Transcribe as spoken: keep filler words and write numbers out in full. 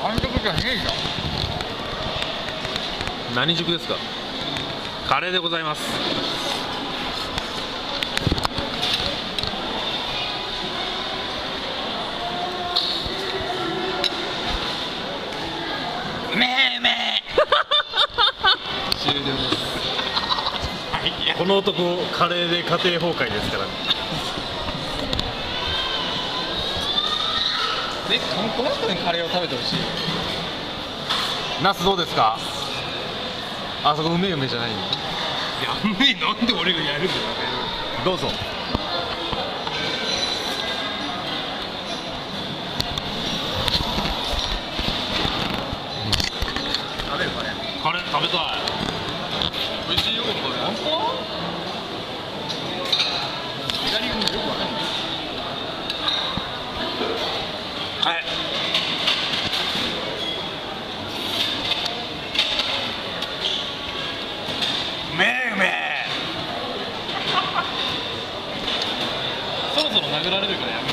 完食じゃねえじゃん。 何塾ですか？カレーでございます。 うめえうめえ終了です。 この男カレーで家庭崩壊ですからね。 でこの人にカレーを食べてほしい。 ナスどうですか？あそこうめえうめえじゃないの？ やめえ、なんで俺がやるんだよ。 どうぞ。 食べるカレー。 カレー食べたい。 美味しいよこれ。本当？左がもうよくわかんない。 はい。うめえうめえ。 そろそろ殴られるからやめ